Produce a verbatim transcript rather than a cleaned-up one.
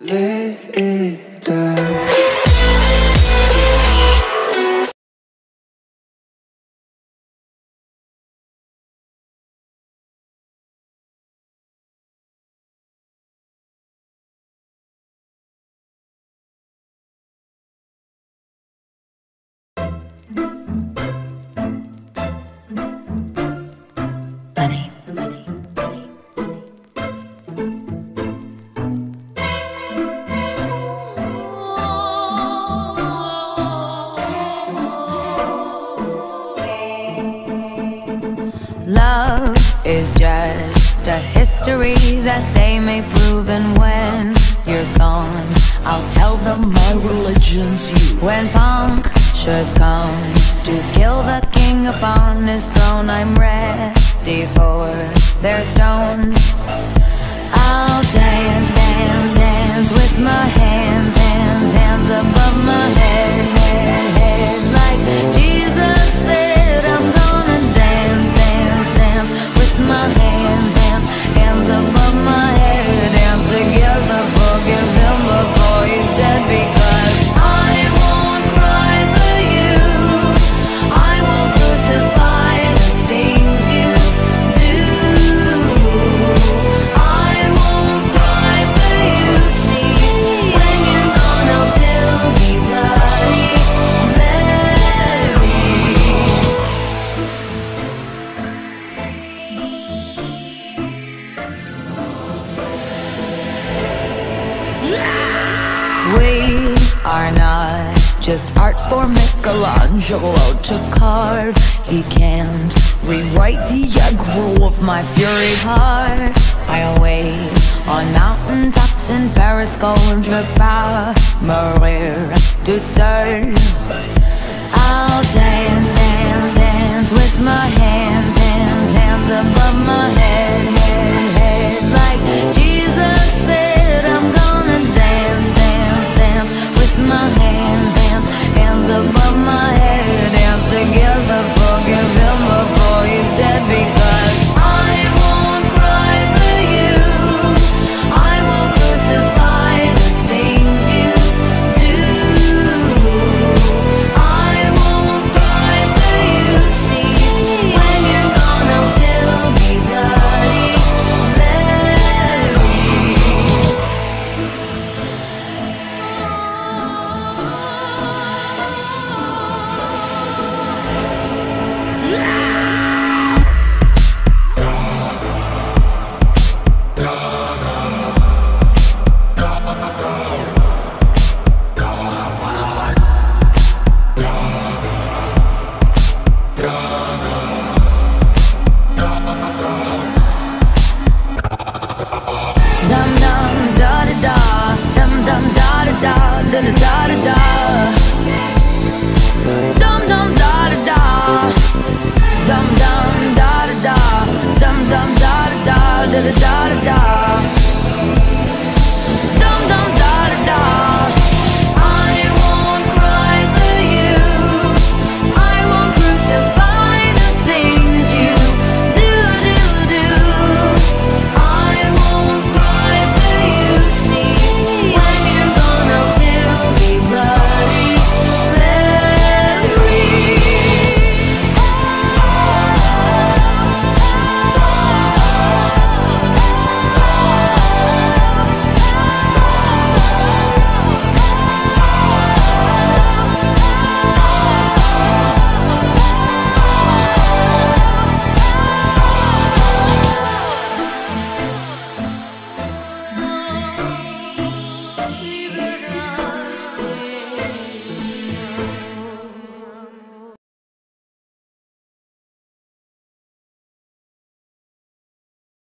lay it down. Bunny, bunny, bunny, love is just a history that they may prove, and when you're gone, I'll tell them my religion's you. When punctures come to kill the king upon his throne, I'm ready for their stones. I'll dance, dance, dance with my hands, hands, hands above my head, head, head. Like Jesus said, I'm gonna dance, dance, dance with my hands, hands, hands above my head. Dance together, forgive him before he's dead, because I won't cry for you, I won't crucify the things you do. I won't cry for you, see, when you're gone I'll still be bloody Mary. We are not just art for Michelangelo to carve. He can't rewrite the aggro of my fury heart. I'll wait on mountaintops in Paris, going to power, Maria to turn. I'll dance, dance, dance with my hands, hands, hands above my head, head, head. Like Jesus said,